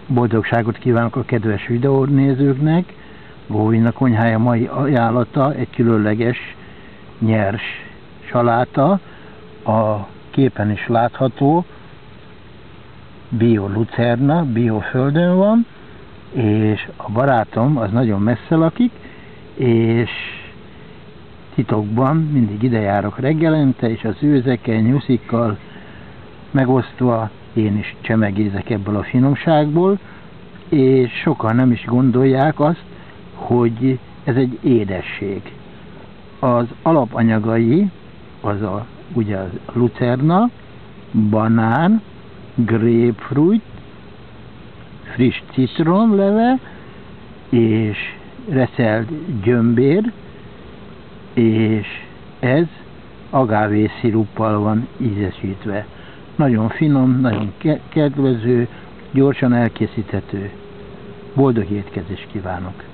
Boldogságot kívánok a kedves videónézőknek! Bóvina konyhája mai ajánlata egy különleges, nyers saláta. A képen is látható, bio lucerna, bio földön van, és a barátom az nagyon messze lakik, és titokban mindig ide járok reggelente, és az őzekkel, nyuszikkal megosztva én is csemegézek ebből a finomságból, és sokan nem is gondolják azt, hogy ez egy édesség. Az alapanyagai ugye a lucerna, banán, grapefruit, friss citronleve és reszelt gyömbér, és ez agávé sziruppal van ízesítve. Nagyon finom, nagyon kedvező, gyorsan elkészíthető. Boldog étkezést kívánok!